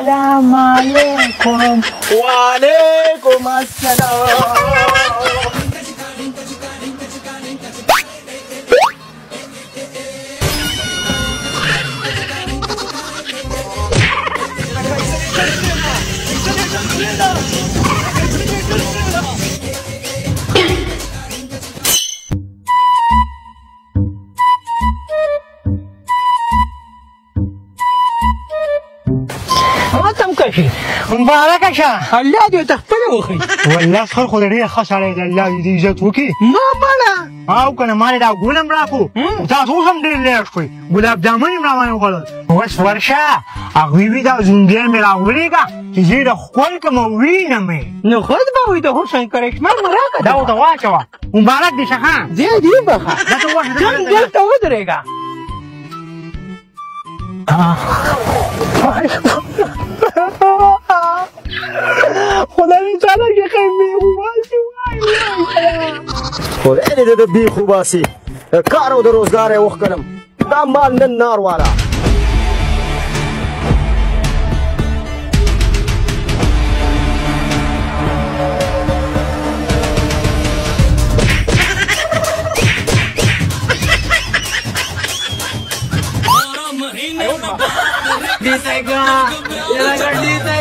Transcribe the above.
السلام عليكم. وعليكم السلام. مبارک شه. الله دې تخپل وخی. والله خیر خو ډېر ښه سړی دی. الله دې عزت وکړي. ما مړه او کنه ما دا ګولم راکو. تاسو هم ډېر لېټ شوئ. ګلاب جامن یې راوړی وخوړل. اوس ورشه هغوی وي دا زونګی مې راولېږه چې زه یې د ښکل کړم او وینم یې. نو خود به وي د حسن کرشمه مو راکړه. دا ورته واچوه. مبارک دې شه ښه. ځای دې بخه. دلته ورشه. ځان دلته ودرېږه. خدای دې تعالی کې خیر دې وباسي. خدای دې د بیخ وباسي. د کار او د روزګار یې وښکنم. دا مال نن نار والا. Disega, ya la gordita